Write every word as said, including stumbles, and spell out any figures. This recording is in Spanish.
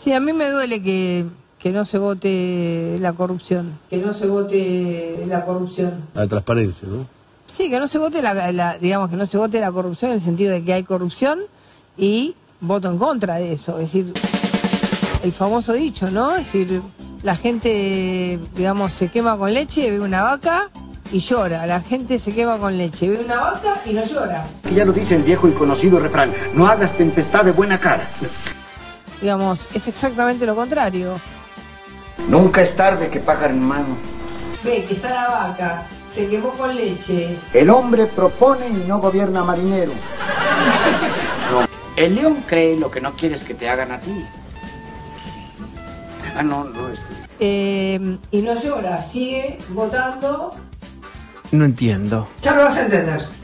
Sí, a mí me duele que, que no se vote la corrupción, que no se vote la corrupción. La transparencia, ¿no? Sí, que no se vote la, la, digamos, que no se vote la corrupción en el sentido de que hay corrupción y voto en contra de eso. Es decir, el famoso dicho, ¿no? Es decir, la gente, digamos, se quema con leche, ve una vaca y llora. La gente se quema con leche, ve una vaca y no llora. Que ya lo dice el viejo y conocido refrán, no hagas tempestad de buena cara. Digamos, es exactamente lo contrario. Nunca es tarde que pájaro en mano. Ve que está la vaca, se quemó con leche. El hombre propone y no gobierna marinero. No. El león cree lo que no quieres que te hagan a ti. Ah, no, no, estoy... Eh, y no llora, sigue votando. No entiendo. Ya lo vas a entender.